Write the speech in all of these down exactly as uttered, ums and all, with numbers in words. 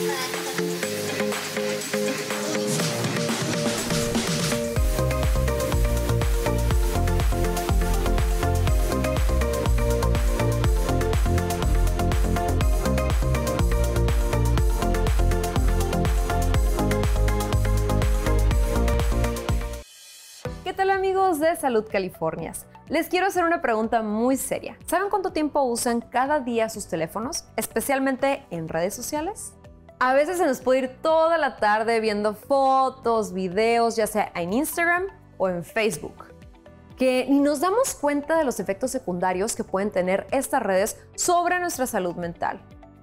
¿Qué tal, amigos de Salud Californias? Les quiero hacer una pregunta muy seria. ¿Saben cuánto tiempo usan cada día sus teléfonos, especialmente en redes sociales? A veces se nos puede ir toda la tarde viendo fotos, videos, ya sea en Instagram o en Facebook, que ni nos damos cuenta de los efectos secundarios que pueden tener estas redes sobre nuestra salud mental.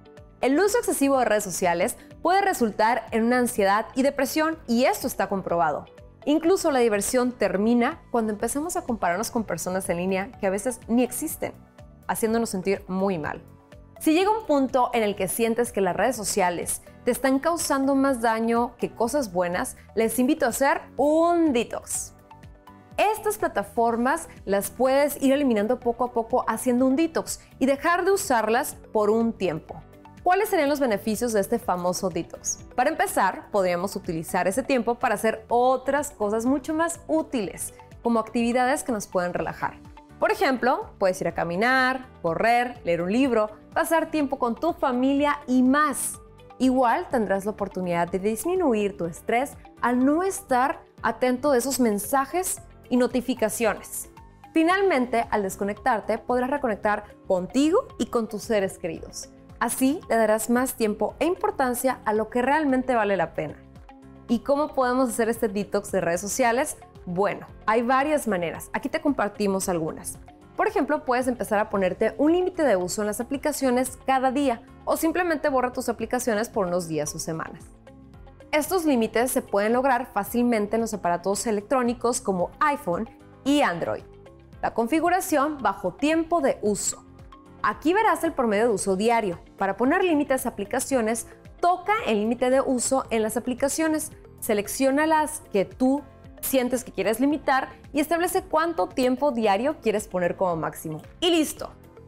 El uso excesivo de redes sociales puede resultar en una ansiedad y depresión, y esto está comprobado. Incluso la diversión termina cuando empezamos a compararnos con personas en línea que a veces ni existen, haciéndonos sentir muy mal. Si llega un punto en el que sientes que las redes sociales te están causando más daño que cosas buenas, les invito a hacer un detox. Estas plataformas las puedes ir eliminando poco a poco haciendo un detox y dejar de usarlas por un tiempo. ¿Cuáles serían los beneficios de este famoso detox? Para empezar, podríamos utilizar ese tiempo para hacer otras cosas mucho más útiles, como actividades que nos pueden relajar. Por ejemplo, puedes ir a caminar, correr, leer un libro, pasar tiempo con tu familia y más. Igual tendrás la oportunidad de disminuir tu estrés al no estar atento de esos mensajes y notificaciones. Finalmente, al desconectarte, podrás reconectar contigo y con tus seres queridos. Así le darás más tiempo e importancia a lo que realmente vale la pena. ¿Y cómo podemos hacer este detox de redes sociales? Bueno, hay varias maneras. Aquí te compartimos algunas. Por ejemplo, puedes empezar a ponerte un límite de uso en las aplicaciones cada día, o simplemente borra tus aplicaciones por unos días o semanas. Estos límites se pueden lograr fácilmente en los aparatos electrónicos como iPhone y Android. La configuración bajo tiempo de uso. Aquí verás el promedio de uso diario. Para poner límites a aplicaciones, toca el límite de uso en las aplicaciones, selecciona las que tú sientes que quieres limitar y establece cuánto tiempo diario quieres poner como máximo. Y listo.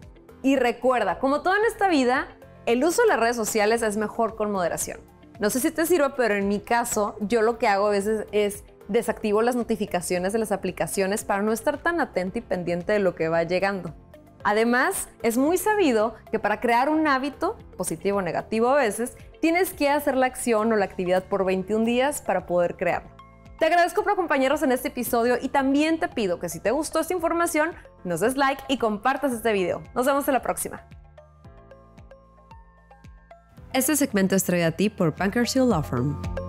Y recuerda, como todo en esta vida, el uso de las redes sociales es mejor con moderación. No sé si te sirve, pero en mi caso, yo lo que hago a veces es desactivo las notificaciones de las aplicaciones para no estar tan atento y pendiente de lo que va llegando. Además, es muy sabido que para crear un hábito, positivo o negativo a veces, tienes que hacer la acción o la actividad por veintiún días para poder crearlo. Te agradezco por acompañarnos en este episodio y también te pido que si te gustó esta información, nos des like y compartas este video. Nos vemos en la próxima. Este segmento es traído a ti por Bankershield Law Firm.